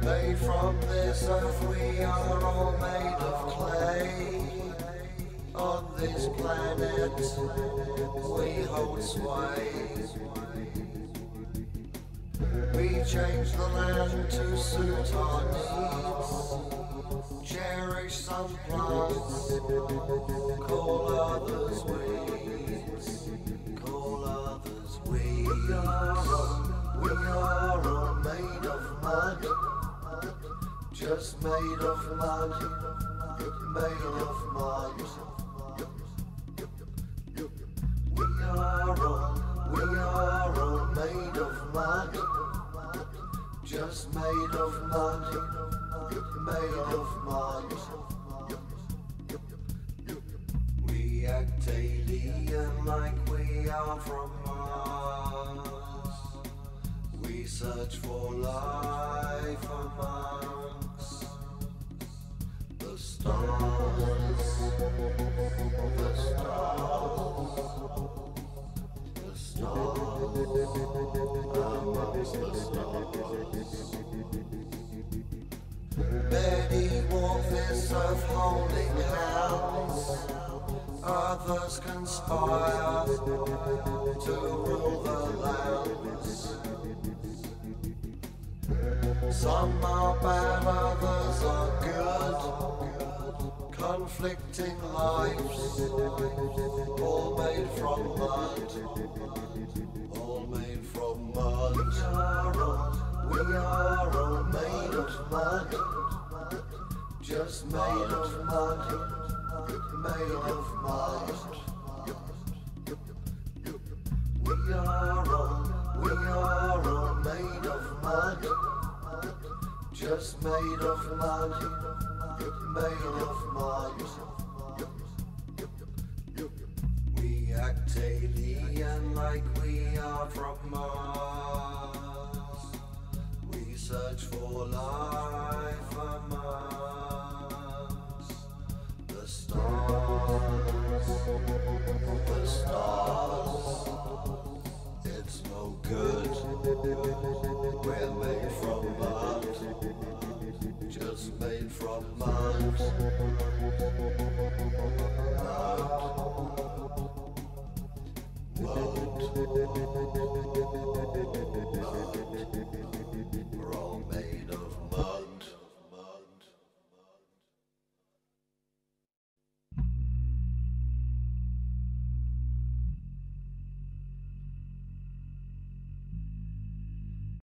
Made from this earth, we are all made of clay. On this planet, we hold sway. We change the land to suit our needs. Cherish some plants, call others weeds. Call others weeds. We are all made of mud. Just made of mud, made of mud. We are all made of mud. Just made of mud, made of mud. We act alien like we are from Mars. We search for life amongst the stars, the stars, the stars, amongst the stars. Many walk this earth holding hands, others conspire to rule the lands. Some are bad, others are good. Conflicting lives, all made from mud. All made from mud. We are all made of mud. Just made of mud. Made of mud. We are all made of mud. Just made of mud, made of mud. We act alien like we are from Mars. We search for life amongst the stars. The stars. It's no good. We're made from mud. Just made from mud. Mud. Mud. Mud.